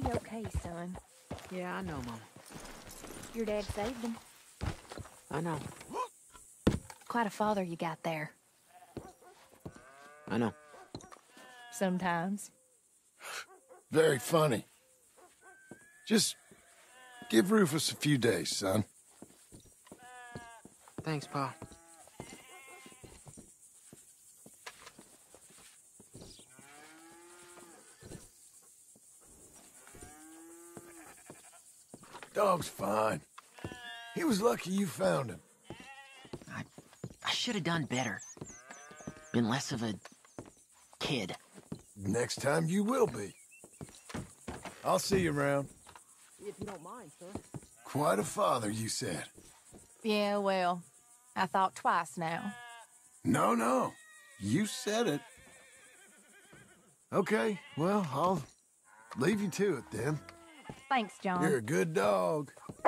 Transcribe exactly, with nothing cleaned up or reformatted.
be okay, son. Yeah, I know, Mom. Your dad saved him. I know. Quite a father you got there. I know. Sometimes. Very funny. Just give Rufus a few days, son. Thanks, Pa. Dog's fine. He was lucky you found him. I, I should have done better. Been less of a kid. Next time you will be. I'll see you around. If you don't mind, sir. Quite a father, you said. Yeah, well, I thought twice now. No, no. You said it. Okay, well, I'll leave you to it then. Thanks, John. You're a good dog.